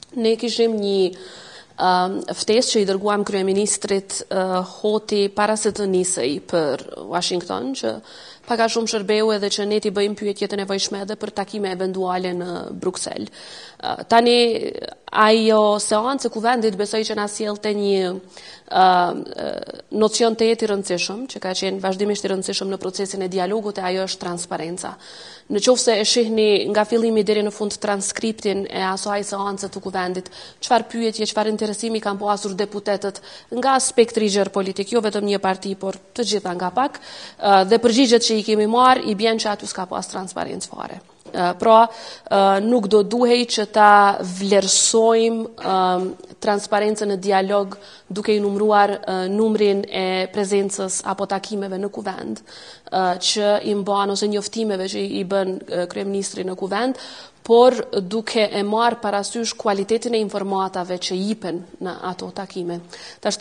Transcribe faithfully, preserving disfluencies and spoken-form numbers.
ne kishim një uh, ftesë që i dërguam kryeministrit uh, Hoti para se të nisej për Washington, që paka shumë shërbeu edhe që ne t'i bëjmë pyetjet e nevojshme edhe për takime eventuale në Bruksel. Uh, tani ajo seancë e kuvendit besoj që na sjellte një uh, nocion të jetë i rëndësishëm, që ka qenë vazhdimisht i rëndësishëm në procesin e dialogut, e ajo është transparenca. Në qoftë se e shihni nga fillimi deri në fund transkriptin e asaj seance të kuvendit, çfarë pyetje, çfarë interesimi kanë pasur deputetët nga spektri gjerë politik, jo vetëm një parti, por të gjitha nga pak, uh, dhe përgjigjet që i kemi marrë, i bjen që aty s'ka pas transparencë fare. Pra, nuk do duhej që ta vlerësojmë transparencën në dialog duke i numruar numrin e prezencës apo takimeve në kuvend, që i mban ose njoftimeve që i bën kryeministri në kuvend, por duke e marrë parasysh kualitetin e informatave që jipen në ato takime.